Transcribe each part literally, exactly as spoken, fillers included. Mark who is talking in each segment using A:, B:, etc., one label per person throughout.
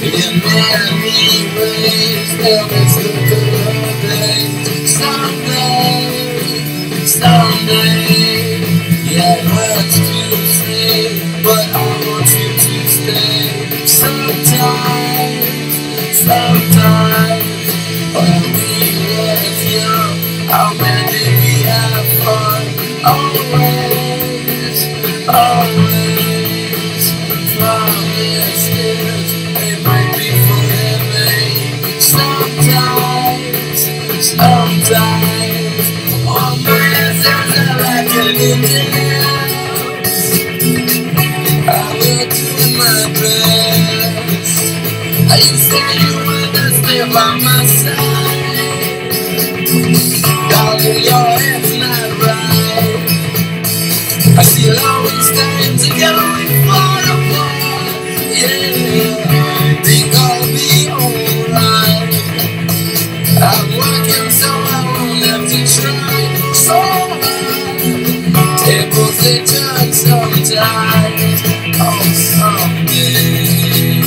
A: In many ways, there is a good day. Someday, someday, yeah, it hurts to say, but I want you to stay. Sometimes, sometimes, when we were young, how man did we have fun? Always, always, promises, they might be forever. Sometimes, sometimes, all my answers are like an dance. I will do my best. I say you understand by my side. Darling, your head's not right. I see it always stand together we fall apart. Yeah, think I'll be alright. I'm working so I won't have to try so hard. Tables they turn sometimes. Oh, someday.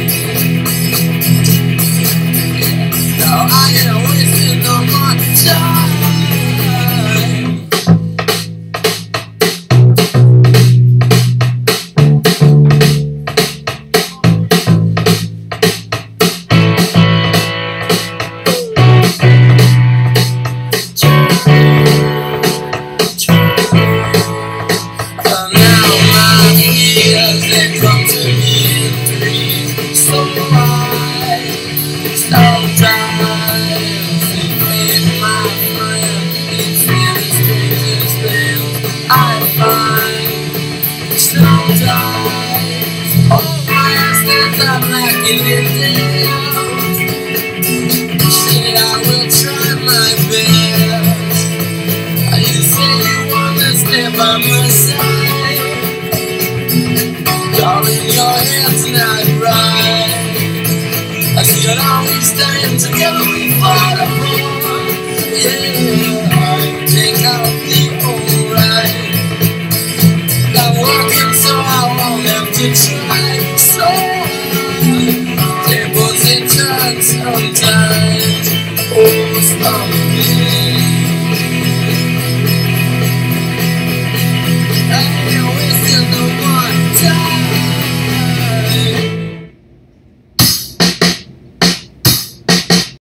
A: Now I ain't wasting no more time. They come to me in threes, so high. Sometimes they make my friend. It's really strangest things I find. Sometimes all my instincts are lacking in them. Shit, I will try my best. You say you understand by my side. Darling, your head's not right. I see it always stand together we fall apart. Yeah, I think I'll be alright. I'm working so I won't have to try so